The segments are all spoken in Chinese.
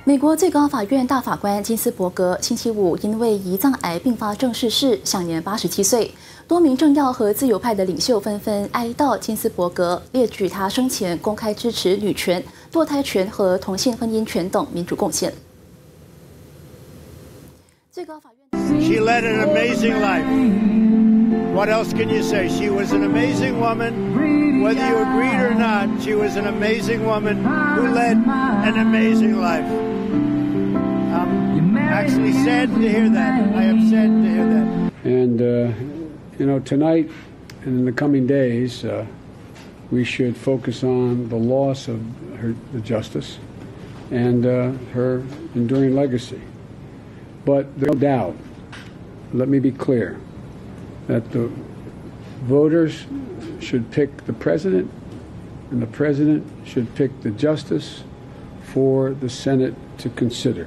美国最高法院大法官金斯伯格星期五因为胰脏癌并发症逝世，享年87岁。多名政要和自由派的领袖纷纷哀悼金斯伯格，列举他生前公开支持女权、堕胎权和同性婚姻权等民主贡献。最高法院 She led an amazing life. What else can you say? She was an amazing woman. Whether you agreed or not, she was an amazing woman who led an amazing life. I'm actually sad to hear that. I am sad to hear that. And, tonight and in the coming days, we should focus on the loss of the justice and her enduring legacy. But there's no doubt, let me be clear, that the voters should pick the president, and the president should pick the justice for the Senate to consider.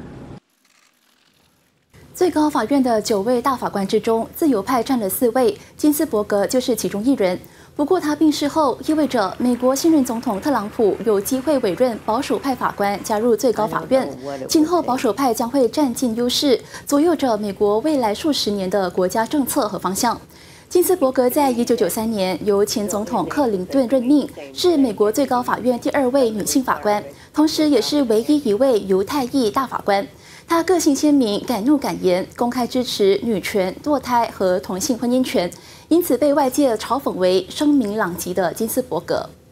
最高法院的9位大法官之中，自由派占了4位，金斯伯格就是其中一人。不过他病逝后，意味着美国新任总统特朗普有机会委任保守派法官加入最高法院，今后保守派将会占尽优势，左右着美国未来数十年的国家政策和方向。金斯伯格在1993年由前总统克林顿任命，是美国最高法院第2位女性法官，同时也是唯一一位犹太裔大法官。她个性鲜明，敢怒敢言，公开支持女权、堕胎和同性婚姻权，因此被外界嘲讽为声名狼藉的金斯伯格。